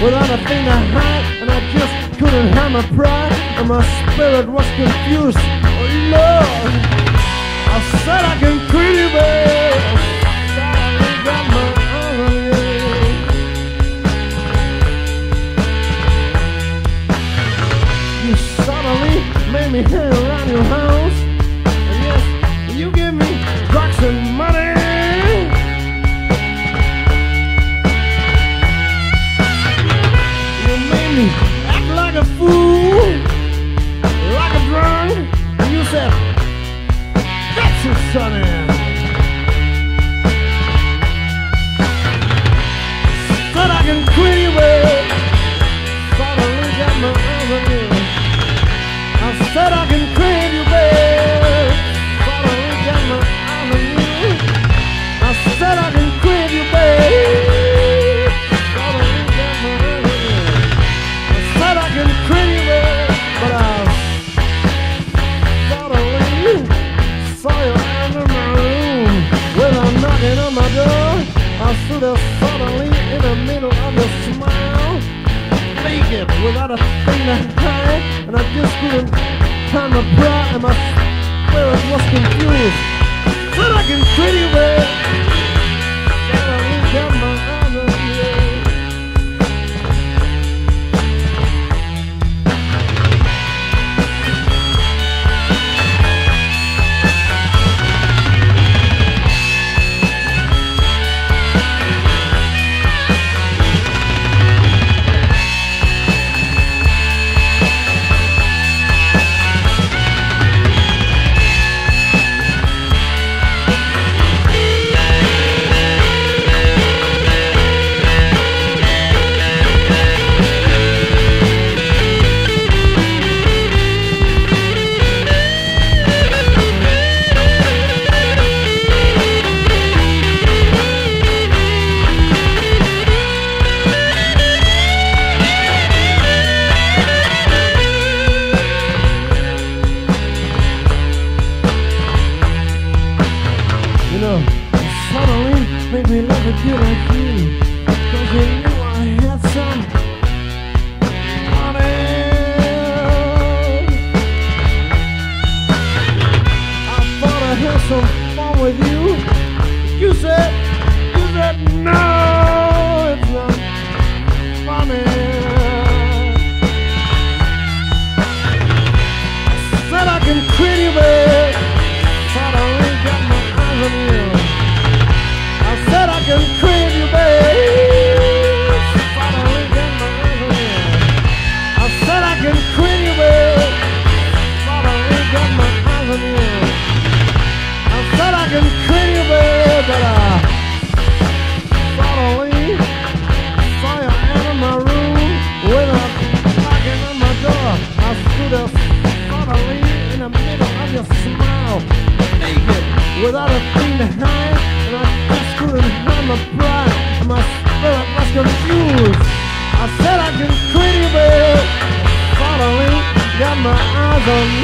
without a thing to hide, and I just couldn't have my pride, and my spirit was confused. Oh Lord, I said I can quit you, babe. Suddenly got my eyes on you. You suddenly made me hang around your house, and yes, you give me drugs and money. You made me act like a fool, like a drunk, and you said, that's it, sonny. Said I can quit you, babe. Suddenly got my eyes on you. I said I can quit you, babe. Suddenly got my eyes on you. I said I can quit you, babe. Suddenly got my eyes on you. I said I can quit you, babe. But I suddenly saw you enter my room without knocking on my door. I stood there suddenly in the middle of your smile, naked without a thing to hide, and I just couldn't find my pride, and my spirit was confused. Said I can quit you, babe. Suddenly got my eyes on you. Suddenly made me love a kid like you, 'cause you knew I had some money. I thought I had some fun with you. You said no, it's not funny. I said I can quit you, babe. Suddenly got my eyes on you. I said I can quit you, babe. Suddenly got my eyes on you. I said I can quit you, babe. Suddenly got my eyes on you. I said I can quit you, babe, but I suddenly saw you enter my room without knocking on my door. I stood there suddenly in the middle of your smile, naked without a thing to hide, and I just couldn't find my pride, and my spirit was confused. I said I can quit you, babe. Suddenly got my eyes on you.